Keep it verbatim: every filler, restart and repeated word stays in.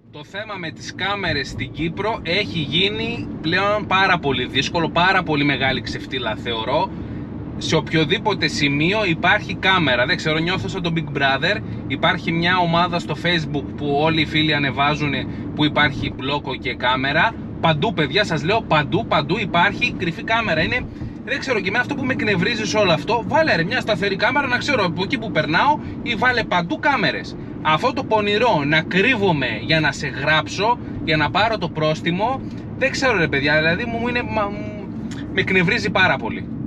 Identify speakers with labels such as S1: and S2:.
S1: Το θέμα με τις κάμερες στην Κύπρο έχει γίνει πλέον πάρα πολύ δύσκολο, πάρα πολύ μεγάλη ξεφτύλα θεωρώ. Σε οποιοδήποτε σημείο υπάρχει κάμερα. Δεν ξέρω, νιώθω σαν το Big Brother. Υπάρχει μια ομάδα στο Facebook που όλοι οι φίλοι ανεβάζουν που υπάρχει μπλόκο και κάμερα. Παντού, παιδιά, σας λέω, παντού, παντού υπάρχει κρυφή κάμερα. Είναι, δεν ξέρω, και με αυτό που με εκνευρίζει σε όλο αυτό, βάλε ρε μια σταθερή κάμερα να ξέρω από εκεί που περνάω, ή βάλε παντού κάμερες. Αυτό το πονηρό να κρύβομαι για να σε γράψω, για να πάρω το πρόστιμο, δεν ξέρω ρε παιδιά, δηλαδή μου είναι, μα, με εκνευρίζει πάρα πολύ.